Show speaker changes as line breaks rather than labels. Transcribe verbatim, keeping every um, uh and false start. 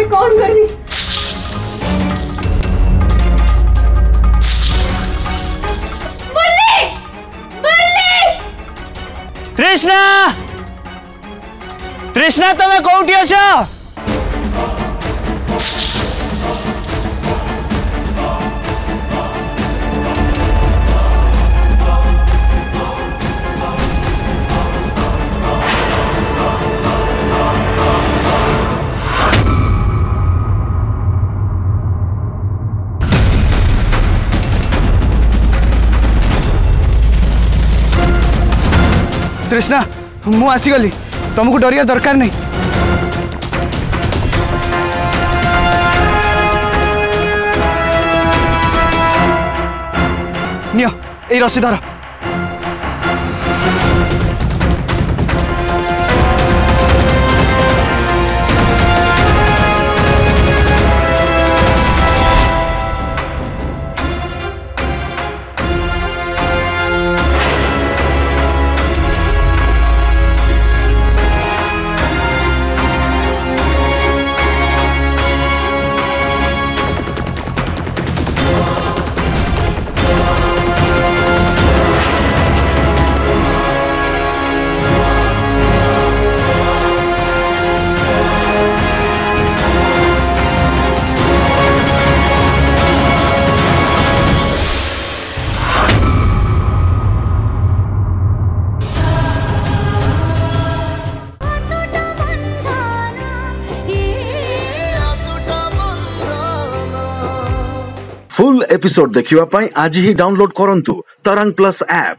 कौन करबी मुरली मुरली
तृष्णा तृष्णा तुम्हें कोठी अछ
तृष्णा मु आसीगली तुमको डरिया दरकार नहीं नियो ए रस्सी धर
फुल एपिसोड देखिवा पाई आज ही डाउनलोड करंतु तरंग प्लस ऐप।